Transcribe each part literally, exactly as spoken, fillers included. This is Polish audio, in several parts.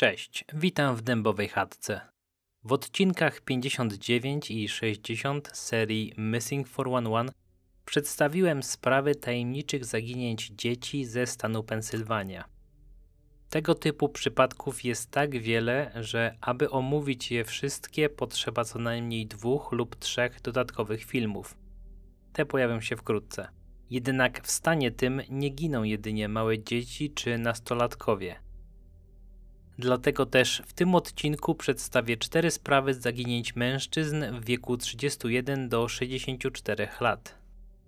Cześć, witam w Dębowej Chatce. W odcinkach pięćdziesiąt dziewięć i sześćdziesiąt serii Missing czterysta jedenaście przedstawiłem sprawy tajemniczych zaginięć dzieci ze stanu Pensylwania. Tego typu przypadków jest tak wiele, że aby omówić je wszystkie, potrzeba co najmniej dwóch lub trzech dodatkowych filmów. Te pojawią się wkrótce. Jednak w stanie tym nie giną jedynie małe dzieci czy nastolatkowie. Dlatego też w tym odcinku przedstawię cztery sprawy zaginięć mężczyzn w wieku trzydziestu jeden do sześćdziesięciu czterech lat.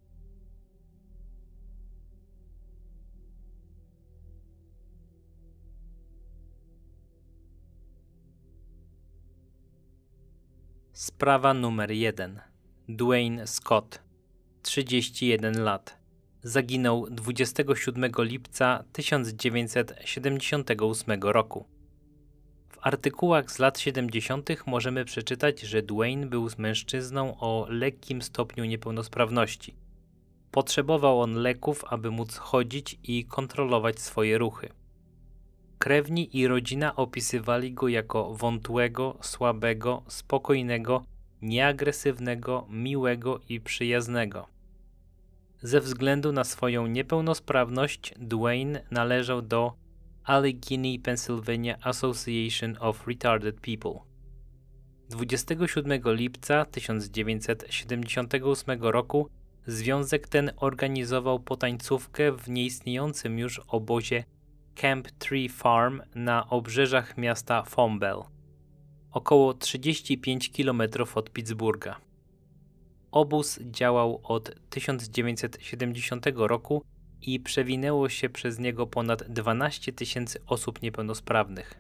Sprawa numer jeden. Dwayne Scott, trzydzieści jeden lat. Zaginął dwudziestego siódmego lipca tysiąc dziewięćset siedemdziesiątego ósmego roku. W artykułach z lat siedemdziesiątych możemy przeczytać, że Dwayne był mężczyzną o lekkim stopniu niepełnosprawności. Potrzebował on leków, aby móc chodzić i kontrolować swoje ruchy. Krewni i rodzina opisywali go jako wątłego, słabego, spokojnego, nieagresywnego, miłego i przyjaznego. Ze względu na swoją niepełnosprawność Dwayne należał do Allegheny Pennsylvania Association of Retarded People. dwudziestego siódmego lipca tysiąc dziewięćset siedemdziesiątego ósmego roku związek ten organizował potańcówkę w nieistniejącym już obozie Camp Tree Farm na obrzeżach miasta Fombelle, około trzydzieści pięć kilometrów od Pittsburgha. Obóz działał od tysiąc dziewięćset siedemdziesiątego roku i przewinęło się przez niego ponad dwanaście tysięcy osób niepełnosprawnych.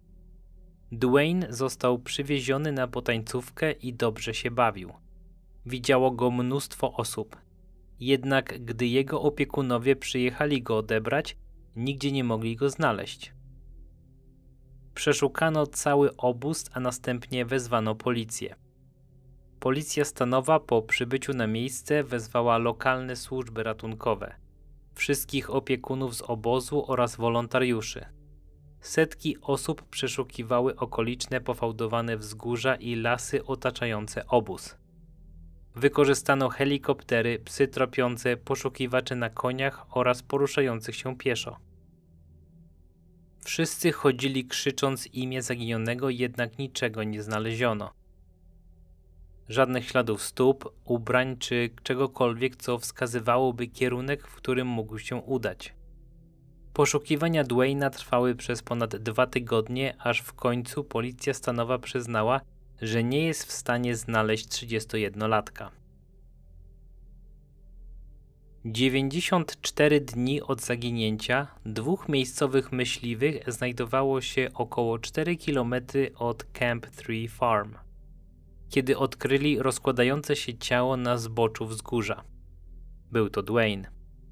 Dwayne został przywieziony na potańcówkę i dobrze się bawił. Widziało go mnóstwo osób. Jednak gdy jego opiekunowie przyjechali go odebrać, nigdzie nie mogli go znaleźć. Przeszukano cały obóz, a następnie wezwano policję. Policja stanowa po przybyciu na miejsce wezwała lokalne służby ratunkowe, wszystkich opiekunów z obozu oraz wolontariuszy. Setki osób przeszukiwały okoliczne pofałdowane wzgórza i lasy otaczające obóz. Wykorzystano helikoptery, psy tropiące, poszukiwacze na koniach oraz poruszających się pieszo. Wszyscy chodzili krzycząc imię zaginionego, jednak niczego nie znaleziono. Żadnych śladów stóp, ubrań czy czegokolwiek, co wskazywałoby kierunek, w którym mógł się udać. Poszukiwania Dwayna trwały przez ponad dwa tygodnie, aż w końcu policja stanowa przyznała, że nie jest w stanie znaleźć trzydziestojednolatka. dziewięćdziesiąt cztery dni od zaginięcia dwóch miejscowych myśliwych znajdowało się około cztery kilometry od Camp Tree Farm, kiedy odkryli rozkładające się ciało na zboczu wzgórza. Był to Dwayne.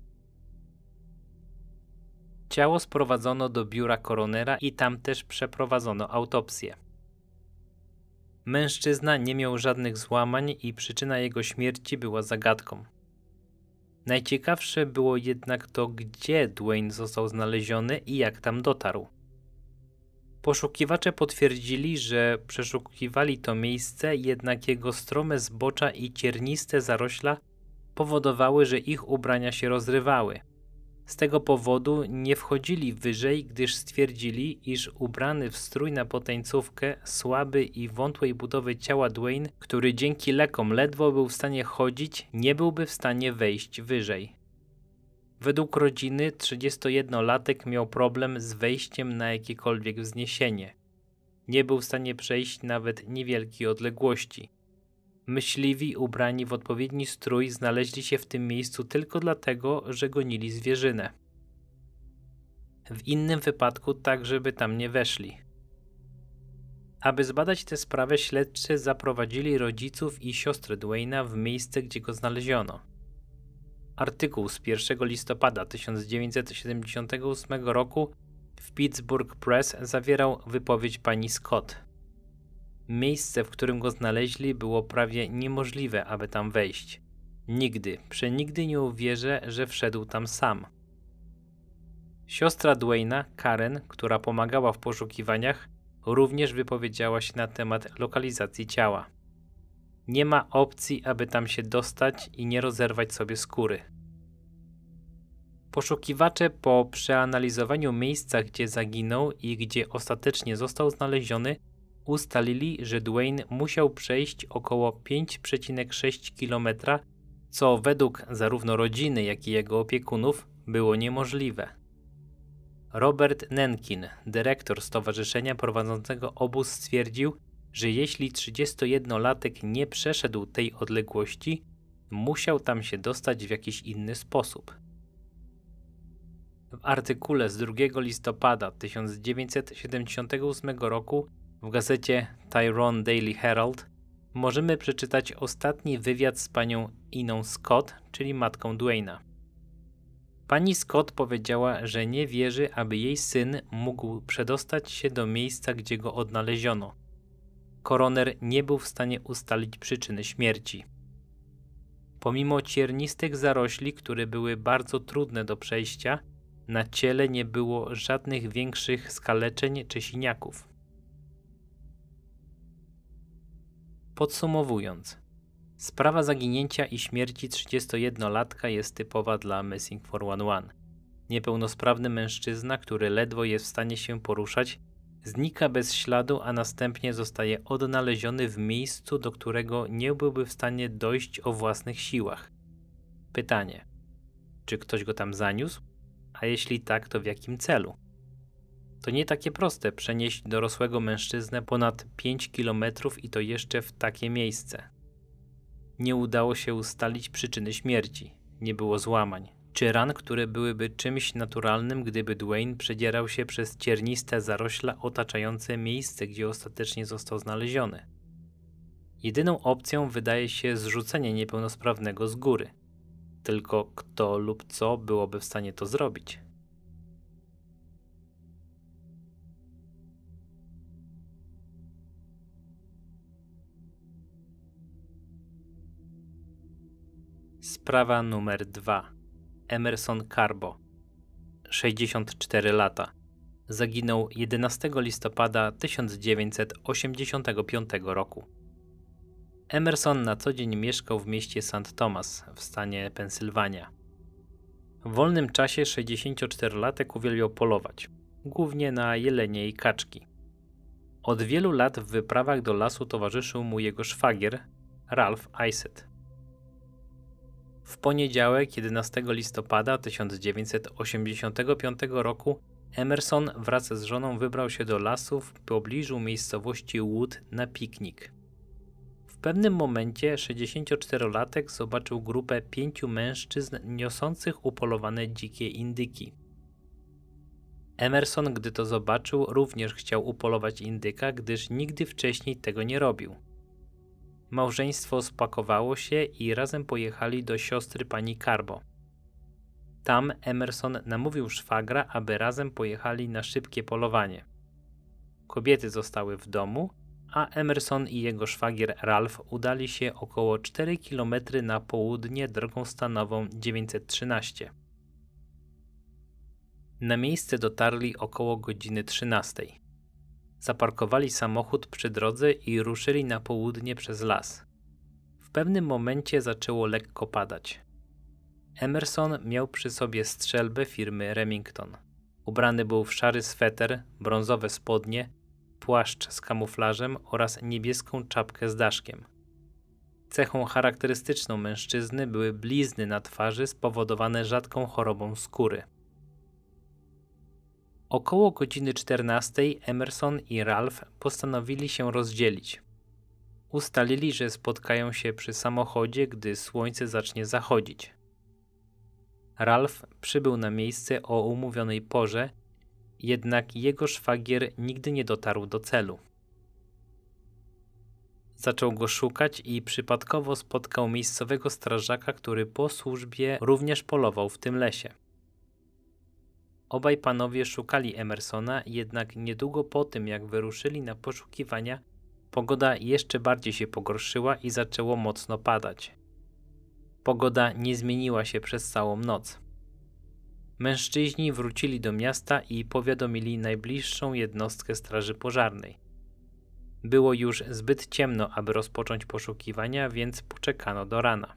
Ciało sprowadzono do biura koronera i tam też przeprowadzono autopsję. Mężczyzna nie miał żadnych złamań i przyczyna jego śmierci była zagadką. Najciekawsze było jednak to, gdzie Dwayne został znaleziony i jak tam dotarł. Poszukiwacze potwierdzili, że przeszukiwali to miejsce, jednak jego strome zbocza i cierniste zarośla powodowały, że ich ubrania się rozrywały. Z tego powodu nie wchodzili wyżej, gdyż stwierdzili, iż ubrany w strój na potańcówkę, słaby i wątłej budowy ciała Dwayne, który dzięki lekom ledwo był w stanie chodzić, nie byłby w stanie wejść wyżej. Według rodziny trzydziestojednolatek miał problem z wejściem na jakiekolwiek wzniesienie. Nie był w stanie przejść nawet niewielkiej odległości. Myśliwi ubrani w odpowiedni strój znaleźli się w tym miejscu tylko dlatego, że gonili zwierzynę. W innym wypadku tak, żeby tam nie weszli. Aby zbadać tę sprawę, śledczy zaprowadzili rodziców i siostrę Dwayna w miejsce, gdzie go znaleziono. Artykuł z pierwszego listopada tysiąc dziewięćset siedemdziesiątego ósmego roku w Pittsburgh Press zawierał wypowiedź pani Scott. Miejsce, w którym go znaleźli, było prawie niemożliwe, aby tam wejść. Nigdy, przenigdy nie uwierzę, że wszedł tam sam. Siostra Dwayna, Karen, która pomagała w poszukiwaniach, również wypowiedziała się na temat lokalizacji ciała. Nie ma opcji, aby tam się dostać i nie rozerwać sobie skóry. Poszukiwacze po przeanalizowaniu miejsca, gdzie zaginął i gdzie ostatecznie został znaleziony, ustalili, że Dwayne musiał przejść około pięć przecinek sześć kilometra, co według zarówno rodziny, jak i jego opiekunów było niemożliwe. Robert Nenkin, dyrektor stowarzyszenia prowadzącego obóz, stwierdził, że jeśli trzydziestojednolatek nie przeszedł tej odległości, musiał tam się dostać w jakiś inny sposób. W artykule z drugiego listopada tysiąc dziewięćset siedemdziesiątego ósmego roku w gazecie Tyrone Daily Herald możemy przeczytać ostatni wywiad z panią Iną Scott, czyli matką Dwayna. Pani Scott powiedziała, że nie wierzy, aby jej syn mógł przedostać się do miejsca, gdzie go odnaleziono. Koroner nie był w stanie ustalić przyczyny śmierci. Pomimo ciernistych zarośli, które były bardzo trudne do przejścia, na ciele nie było żadnych większych skaleczeń czy siniaków. Podsumowując, sprawa zaginięcia i śmierci trzydziestojednolatka jest typowa dla Missing czterysta jedenaście. Niepełnosprawny mężczyzna, który ledwo jest w stanie się poruszać, znika bez śladu, a następnie zostaje odnaleziony w miejscu, do którego nie byłby w stanie dojść o własnych siłach. Pytanie: czy ktoś go tam zaniósł? A jeśli tak, to w jakim celu? To nie takie proste przenieść dorosłego mężczyznę ponad pięć kilometrów i to jeszcze w takie miejsce. Nie udało się ustalić przyczyny śmierci, nie było złamań, czy ran, które byłyby czymś naturalnym, gdyby Dwayne przedzierał się przez cierniste zarośla otaczające miejsce, gdzie ostatecznie został znaleziony. Jedyną opcją wydaje się zrzucenie niepełnosprawnego z góry. Tylko kto lub co byłoby w stanie to zrobić? Sprawa numer dwa. Emerson Carbo, sześćdziesiąt cztery lata. Zaginął jedenastego listopada tysiąc dziewięćset osiemdziesiątego piątego roku. Emerson na co dzień mieszkał w mieście Saint Thomas w stanie Pensylwania. W wolnym czasie sześćdziesięcioczterolatek uwielbiał polować, głównie na jelenie i kaczki. Od wielu lat w wyprawach do lasu towarzyszył mu jego szwagier, Ralph Isett. W poniedziałek, jedenastego listopada tysiąc dziewięćset osiemdziesiątego piątego roku, Emerson wraz z żoną wybrał się do lasu w pobliżu miejscowości Wood na piknik. W pewnym momencie sześćdziesięcioczterolatek zobaczył grupę pięciu mężczyzn niosących upolowane dzikie indyki. Emerson, gdy to zobaczył, również chciał upolować indyka, gdyż nigdy wcześniej tego nie robił. Małżeństwo spakowało się i razem pojechali do siostry pani Carbo. Tam Emerson namówił szwagra, aby razem pojechali na szybkie polowanie. Kobiety zostały w domu, a Emerson i jego szwagier Ralph udali się około cztery kilometry na południe drogą stanową dziewięćset trzynaście. Na miejsce dotarli około godziny trzynastej. Zaparkowali samochód przy drodze i ruszyli na południe przez las. W pewnym momencie zaczęło lekko padać. Emerson miał przy sobie strzelbę firmy Remington. Ubrany był w szary sweter, brązowe spodnie, płaszcz z kamuflażem oraz niebieską czapkę z daszkiem. Cechą charakterystyczną mężczyzny były blizny na twarzy spowodowane rzadką chorobą skóry. Około godziny czternastej Emerson i Ralph postanowili się rozdzielić. Ustalili, że spotkają się przy samochodzie, gdy słońce zacznie zachodzić. Ralph przybył na miejsce o umówionej porze, jednak jego szwagier nigdy nie dotarł do celu. Zaczął go szukać i przypadkowo spotkał miejscowego strażaka, który po służbie również polował w tym lesie. Obaj panowie szukali Emersona, jednak niedługo po tym, jak wyruszyli na poszukiwania, pogoda jeszcze bardziej się pogorszyła i zaczęło mocno padać. Pogoda nie zmieniła się przez całą noc. Mężczyźni wrócili do miasta i powiadomili najbliższą jednostkę straży pożarnej. Było już zbyt ciemno, aby rozpocząć poszukiwania, więc poczekano do rana.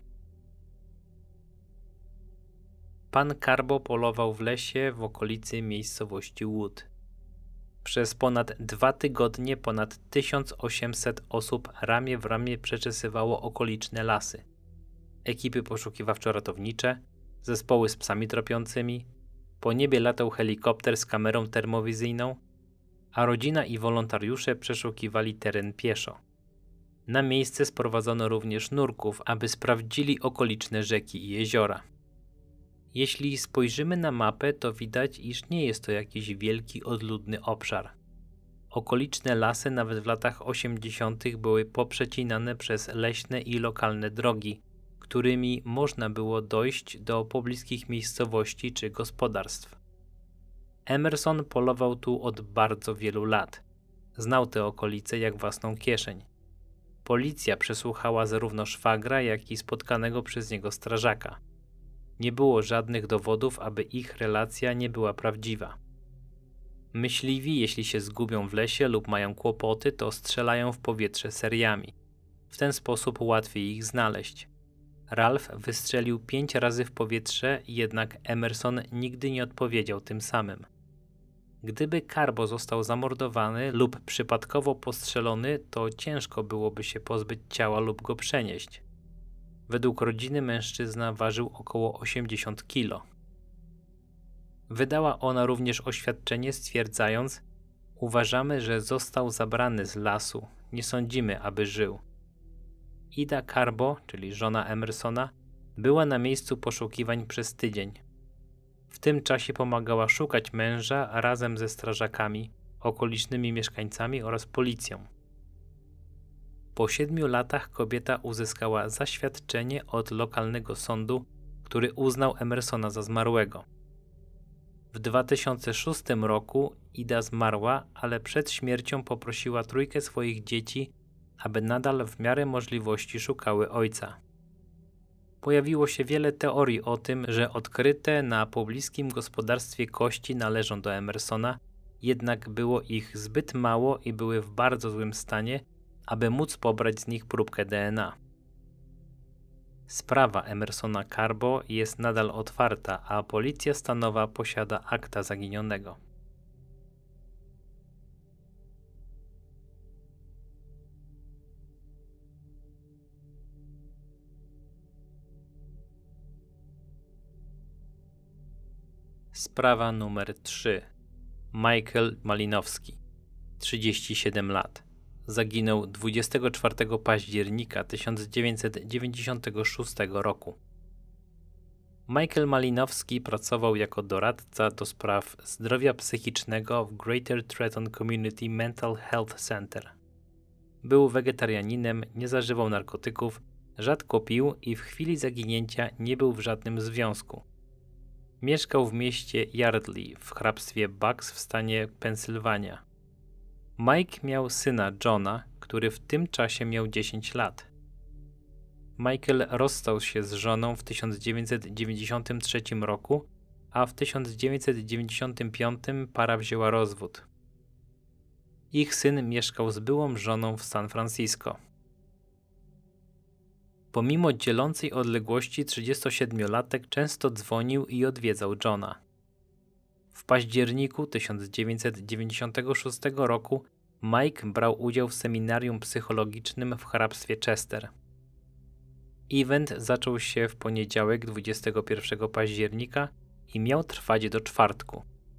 Pan Carbo polował w lesie w okolicy miejscowości Wood. Przez ponad dwa tygodnie ponad tysiąc osiemset osób ramię w ramię przeczesywało okoliczne lasy. Ekipy poszukiwawczo-ratownicze, zespoły z psami tropiącymi, po niebie latał helikopter z kamerą termowizyjną, a rodzina i wolontariusze przeszukiwali teren pieszo. Na miejsce sprowadzono również nurków, aby sprawdzili okoliczne rzeki i jeziora. Jeśli spojrzymy na mapę, to widać, iż nie jest to jakiś wielki, odludny obszar. Okoliczne lasy nawet w latach osiemdziesiątych były poprzecinane przez leśne i lokalne drogi, którymi można było dojść do pobliskich miejscowości czy gospodarstw. Emerson polował tu od bardzo wielu lat. Znał te okolice jak własną kieszeń. Policja przesłuchała zarówno szwagra, jak i spotkanego przez niego strażaka. Nie było żadnych dowodów, aby ich relacja nie była prawdziwa. Myśliwi, jeśli się zgubią w lesie lub mają kłopoty, to strzelają w powietrze seriami. W ten sposób łatwiej ich znaleźć. Ralph wystrzelił pięć razy w powietrze, jednak Emerson nigdy nie odpowiedział tym samym. Gdyby Carbo został zamordowany lub przypadkowo postrzelony, to ciężko byłoby się pozbyć ciała lub go przenieść. Według rodziny mężczyzna ważył około osiemdziesiąt kilo. Wydała ona również oświadczenie, stwierdzając: uważamy, że został zabrany z lasu, nie sądzimy, aby żył. Ida Carbo, czyli żona Emersona, była na miejscu poszukiwań przez tydzień. W tym czasie pomagała szukać męża razem ze strażakami, okolicznymi mieszkańcami oraz policją. Po siedmiu latach kobieta uzyskała zaświadczenie od lokalnego sądu, który uznał Emersona za zmarłego. W dwa tysiące szóstym roku Ida zmarła, ale przed śmiercią poprosiła trójkę swoich dzieci, aby nadal w miarę możliwości szukały ojca. Pojawiło się wiele teorii o tym, że odkryte na pobliskim gospodarstwie kości należą do Emersona, jednak było ich zbyt mało i były w bardzo złym stanie, aby móc pobrać z nich próbkę D N A. Sprawa Emersona Carbo jest nadal otwarta, a policja stanowa posiada akta zaginionego. Sprawa numer trzy. Michael Malinowski, trzydzieści siedem lat. Zaginął dwudziestego czwartego października tysiąc dziewięćset dziewięćdziesiątego szóstego roku. Michael Malinowski pracował jako doradca do spraw zdrowia psychicznego w Greater Trenton Community Mental Health Center. Był wegetarianinem, nie zażywał narkotyków, rzadko pił i w chwili zaginięcia nie był w żadnym związku. Mieszkał w mieście Yardley w hrabstwie Bucks w stanie Pensylwania. Mike miał syna Johna, który w tym czasie miał dziesięć lat. Michael rozstał się z żoną w tysiąc dziewięćset dziewięćdziesiątym trzecim roku, a w tysiąc dziewięćset dziewięćdziesiątym piątym para wzięła rozwód. Ich syn mieszkał z byłą żoną w San Francisco. Pomimo dzielącej odległości trzydziestosiedmiolatek często dzwonił i odwiedzał Johna. W październiku tysiąc dziewięćset dziewięćdziesiątego szóstego roku Mike brał udział w seminarium psychologicznym w hrabstwie Chester. Event zaczął się w poniedziałek dwudziestego pierwszego października i miał trwać do czwartku.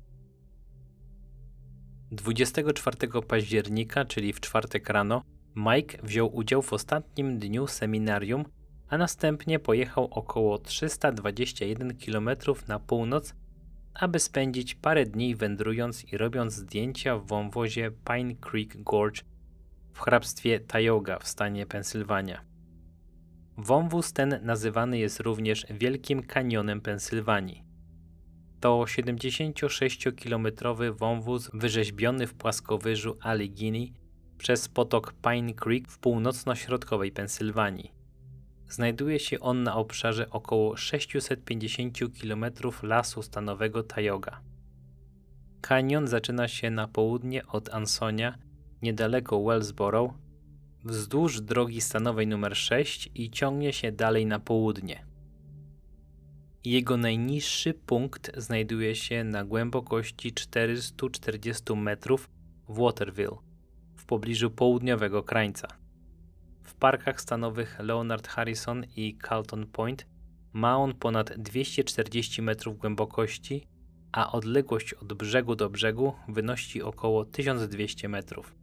dwudziestego czwartego października, czyli w czwartek rano, Mike wziął udział w ostatnim dniu seminarium, a następnie pojechał około trzysta dwadzieścia jeden kilometrów na północ, aby spędzić parę dni wędrując i robiąc zdjęcia w wąwozie Pine Creek Gorge w hrabstwie Tioga w stanie Pensylwania. Wąwóz ten nazywany jest również Wielkim Kanionem Pensylwanii. To siedemdziesięciosześciokilometrowy wąwóz wyrzeźbiony w płaskowyżu Allegheny przez potok Pine Creek w północno-środkowej Pensylwanii. Znajduje się on na obszarze około sześćset pięćdziesiąt kilometrów lasu stanowego Tioga. Kanion zaczyna się na południe od Ansonia, niedaleko Wellsboro, wzdłuż drogi stanowej numer sześć i ciągnie się dalej na południe. Jego najniższy punkt znajduje się na głębokości czterysta czterdzieści metrów w Waterville, w pobliżu południowego krańca. W parkach stanowych Leonard Harrison i Carlton Point ma on ponad dwieście czterdzieści metrów głębokości, a odległość od brzegu do brzegu wynosi około tysiąc dwieście metrów.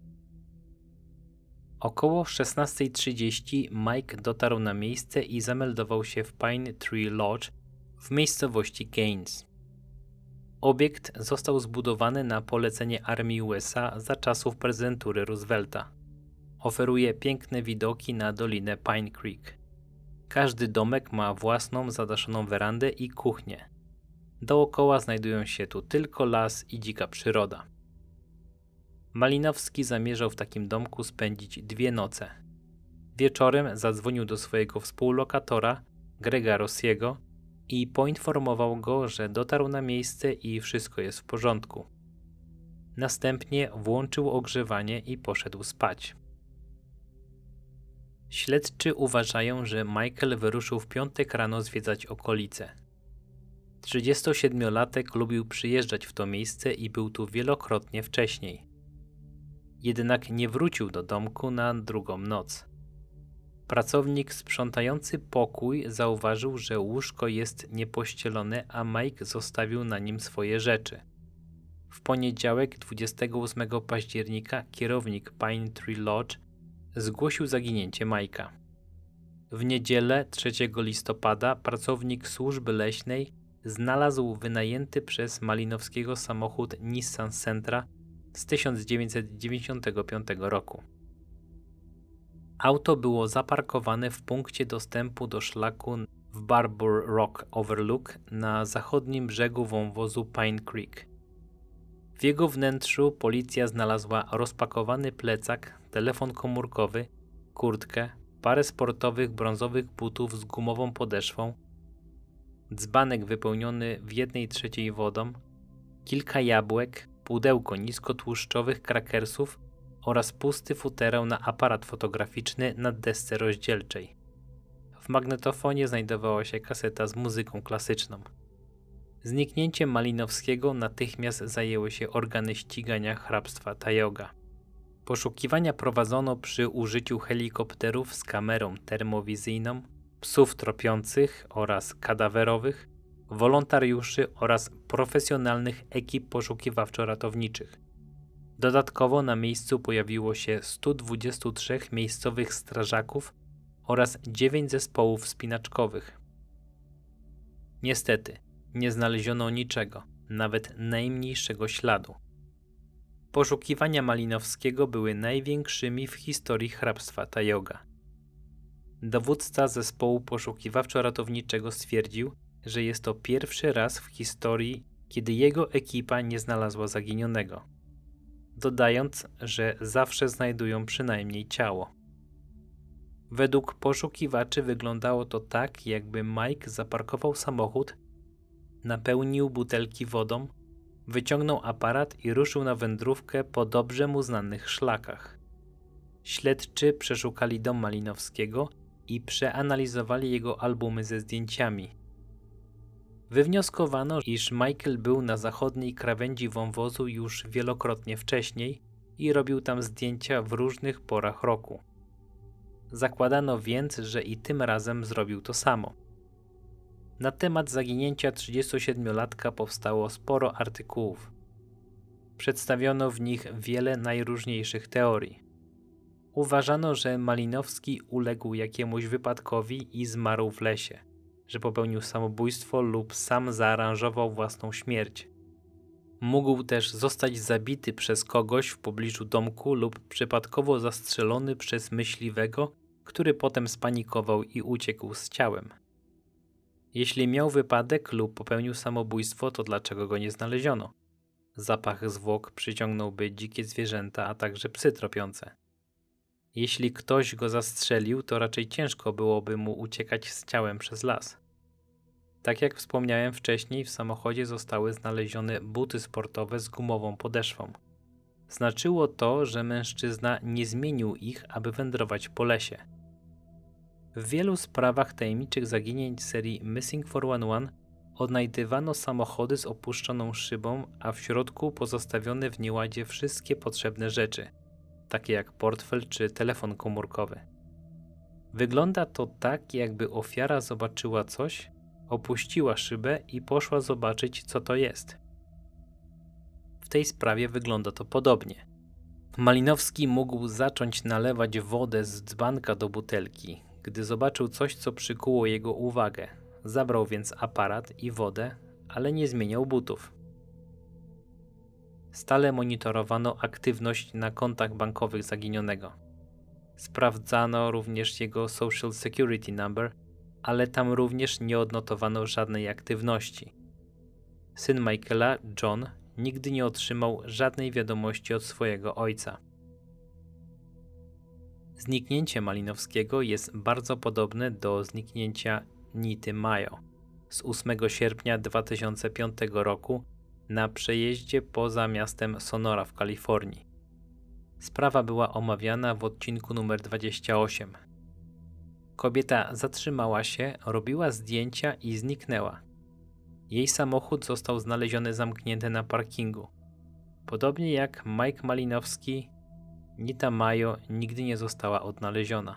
Około szesnasta trzydzieści Mike dotarł na miejsce i zameldował się w Pine Tree Lodge w miejscowości Gaines. Obiekt został zbudowany na polecenie armii U S A za czasów prezydentury Roosevelta. Oferuje piękne widoki na dolinę Pine Creek. Każdy domek ma własną zadaszoną werandę i kuchnię. Dookoła znajdują się tu tylko las i dzika przyroda. Malinowski zamierzał w takim domku spędzić dwie noce. Wieczorem zadzwonił do swojego współlokatora, Grega Rossiego, i poinformował go, że dotarł na miejsce i wszystko jest w porządku. Następnie włączył ogrzewanie i poszedł spać. Śledczy uważają, że Michael wyruszył w piątek rano zwiedzać okolice. trzydziestosiedmiolatek lubił przyjeżdżać w to miejsce i był tu wielokrotnie wcześniej. Jednak nie wrócił do domku na drugą noc. Pracownik sprzątający pokój zauważył, że łóżko jest niepościelone, a Mike zostawił na nim swoje rzeczy. W poniedziałek dwudziestego ósmego października kierownik Pine Tree Lodge zgłosił zaginięcie Mike'a. W niedzielę trzeciego listopada pracownik służby leśnej znalazł wynajęty przez Malinowskiego samochód Nissan Sentra z tysiąc dziewięćset dziewięćdziesiątego piątego roku. Auto było zaparkowane w punkcie dostępu do szlaku w Barbour Rock Overlook na zachodnim brzegu wąwozu Pine Creek. W jego wnętrzu policja znalazła rozpakowany plecak, telefon komórkowy, kurtkę, parę sportowych brązowych butów z gumową podeszwą, dzbanek wypełniony w jednej trzeciej wodą, kilka jabłek, pudełko niskotłuszczowych krakersów oraz pusty futerał na aparat fotograficzny na desce rozdzielczej. W magnetofonie znajdowała się kaseta z muzyką klasyczną. Zniknięciem Malinowskiego natychmiast zajęły się organy ścigania hrabstwa Tioga. Poszukiwania prowadzono przy użyciu helikopterów z kamerą termowizyjną, psów tropiących oraz kadawerowych, wolontariuszy oraz profesjonalnych ekip poszukiwawczo-ratowniczych. Dodatkowo na miejscu pojawiło się stu dwudziestu trzech miejscowych strażaków oraz dziewięć zespołów wspinaczkowych. Niestety, nie znaleziono niczego, nawet najmniejszego śladu. Poszukiwania Malinowskiego były największymi w historii hrabstwa Tioga. Dowódca zespołu poszukiwawczo-ratowniczego stwierdził, że jest to pierwszy raz w historii, kiedy jego ekipa nie znalazła zaginionego, dodając, że zawsze znajdują przynajmniej ciało. Według poszukiwaczy wyglądało to tak, jakby Mike zaparkował samochód, napełnił butelki wodą, wyciągnął aparat i ruszył na wędrówkę po dobrze mu znanych szlakach. Śledczy przeszukali dom Malinowskiego i przeanalizowali jego albumy ze zdjęciami. Wywnioskowano, iż Michael był na zachodniej krawędzi wąwozu już wielokrotnie wcześniej i robił tam zdjęcia w różnych porach roku. Zakładano więc, że i tym razem zrobił to samo. Na temat zaginięcia trzydziestosiedmiolatka powstało sporo artykułów. Przedstawiono w nich wiele najróżniejszych teorii. Uważano, że Malinowski uległ jakiemuś wypadkowi i zmarł w lesie, że popełnił samobójstwo lub sam zaaranżował własną śmierć. Mógł też zostać zabity przez kogoś w pobliżu domku lub przypadkowo zastrzelony przez myśliwego, który potem spanikował i uciekł z ciałem. Jeśli miał wypadek lub popełnił samobójstwo, to dlaczego go nie znaleziono? Zapach zwłok przyciągnąłby dzikie zwierzęta, a także psy tropiące. Jeśli ktoś go zastrzelił, to raczej ciężko byłoby mu uciekać z ciałem przez las. Tak jak wspomniałem wcześniej, w samochodzie zostały znalezione buty sportowe z gumową podeszwą. Znaczyło to, że mężczyzna nie zmienił ich, aby wędrować po lesie. W wielu sprawach tajemniczych zaginięć serii Missing czterysta jedenaście odnajdywano samochody z opuszczoną szybą, a w środku pozostawione w nieładzie wszystkie potrzebne rzeczy, takie jak portfel czy telefon komórkowy. Wygląda to tak, jakby ofiara zobaczyła coś, opuściła szybę i poszła zobaczyć, co to jest. W tej sprawie wygląda to podobnie. Malinowski mógł zacząć nalewać wodę z dzbanka do butelki, gdy zobaczył coś, co przykuło jego uwagę. Zabrał więc aparat i wodę, ale nie zmieniał butów. Stale monitorowano aktywność na kontach bankowych zaginionego. Sprawdzano również jego Social Security Number, ale tam również nie odnotowano żadnej aktywności. Syn Michaela, John, nigdy nie otrzymał żadnej wiadomości od swojego ojca. Zniknięcie Malinowskiego jest bardzo podobne do zniknięcia Nity Mayo z ósmego sierpnia dwa tysiące piątego roku na przejeździe poza miastem Sonora w Kalifornii. Sprawa była omawiana w odcinku numer dwadzieścia osiem. Kobieta zatrzymała się, robiła zdjęcia i zniknęła. Jej samochód został znaleziony zamknięty na parkingu. Podobnie jak Mike Malinowski, Nita Mayo nigdy nie została odnaleziona.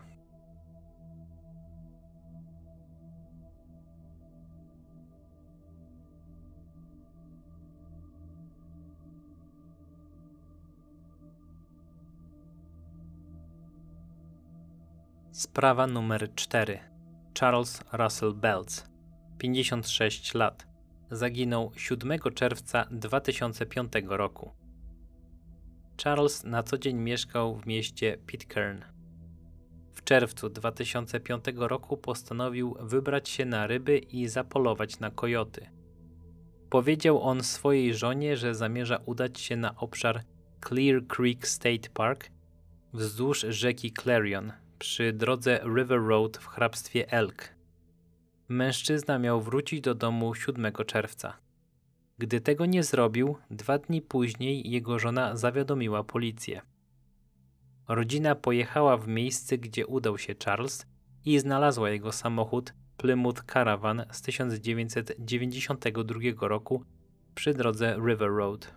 Sprawa numer cztery. Charles Russell Belz, pięćdziesiąt sześć lat. Zaginął siódmego czerwca dwa tysiące piątego roku. Charles na co dzień mieszkał w mieście Pitcairn. W czerwcu dwa tysiące piątego roku postanowił wybrać się na ryby i zapolować na kojoty. Powiedział on swojej żonie, że zamierza udać się na obszar Clear Creek State Park wzdłuż rzeki Clarion przy drodze River Road w hrabstwie Elk. Mężczyzna miał wrócić do domu siódmego czerwca. Gdy tego nie zrobił, dwa dni później jego żona zawiadomiła policję. Rodzina pojechała w miejsce, gdzie udał się Charles i znalazła jego samochód Plymouth Caravan z tysiąc dziewięćset dziewięćdziesiątego drugiego roku przy drodze River Road.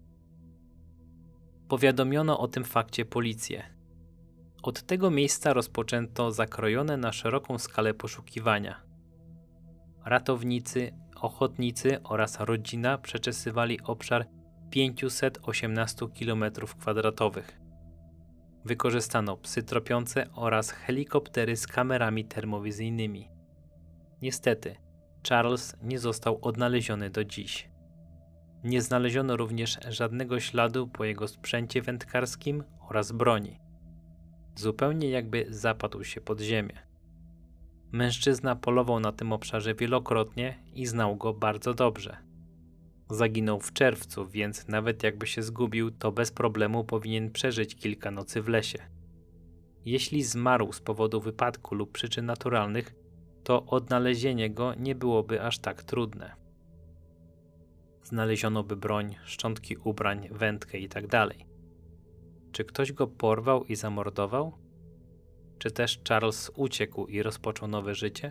Powiadomiono o tym fakcie policję. Od tego miejsca rozpoczęto zakrojone na szeroką skalę poszukiwania. Ratownicy, ochotnicy oraz rodzina przeczesywali obszar pięćset osiemnaście kilometrów kwadratowych. Wykorzystano psy tropiące oraz helikoptery z kamerami termowizyjnymi. Niestety, Charles nie został odnaleziony do dziś. Nie znaleziono również żadnego śladu po jego sprzęcie wędkarskim oraz broni. Zupełnie jakby zapadł się pod ziemię. Mężczyzna polował na tym obszarze wielokrotnie i znał go bardzo dobrze. Zaginął w czerwcu, więc nawet jakby się zgubił, to bez problemu powinien przeżyć kilka nocy w lesie. Jeśli zmarł z powodu wypadku lub przyczyn naturalnych, to odnalezienie go nie byłoby aż tak trudne. Znaleziono by broń, szczątki ubrań, wędkę itd. Czy ktoś go porwał i zamordował? Czy też Charles uciekł i rozpoczął nowe życie?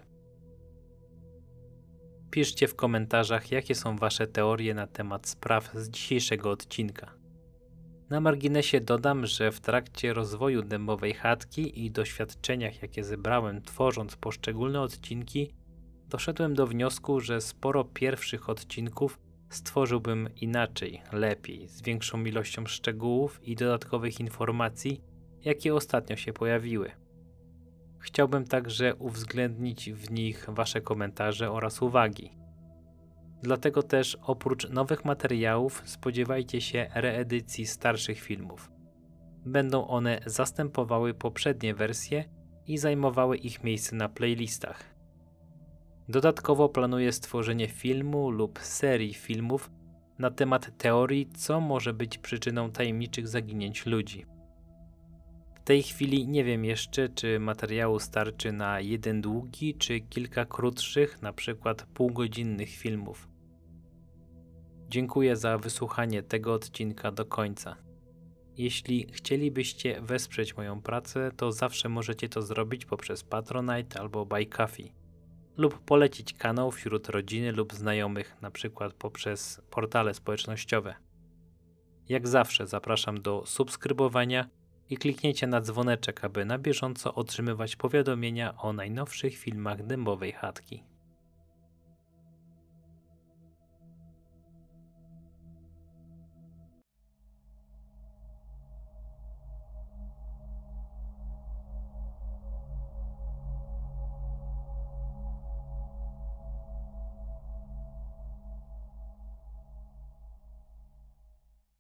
Piszcie w komentarzach, jakie są wasze teorie na temat spraw z dzisiejszego odcinka. Na marginesie dodam, że w trakcie rozwoju dębowej chatki i doświadczeniach, jakie zebrałem tworząc poszczególne odcinki, doszedłem do wniosku, że sporo pierwszych odcinków stworzyłbym inaczej, lepiej, z większą ilością szczegółów i dodatkowych informacji, jakie ostatnio się pojawiły. Chciałbym także uwzględnić w nich wasze komentarze oraz uwagi. Dlatego też oprócz nowych materiałów spodziewajcie się reedycji starszych filmów. Będą one zastępowały poprzednie wersje i zajmowały ich miejsce na playlistach. Dodatkowo planuję stworzenie filmu lub serii filmów na temat teorii, co może być przyczyną tajemniczych zaginięć ludzi. tej chwili nie wiem jeszcze, czy materiału starczy na jeden długi, czy kilka krótszych, na przykład półgodzinnych filmów. Dziękuję za wysłuchanie tego odcinka do końca. Jeśli chcielibyście wesprzeć moją pracę, to zawsze możecie to zrobić poprzez Patronite albo Buy Coffee lub polecić kanał wśród rodziny lub znajomych, na przykład poprzez portale społecznościowe. Jak zawsze zapraszam do subskrybowania i kliknięcia na dzwoneczek, aby na bieżąco otrzymywać powiadomienia o najnowszych filmach Dębowej Chatki.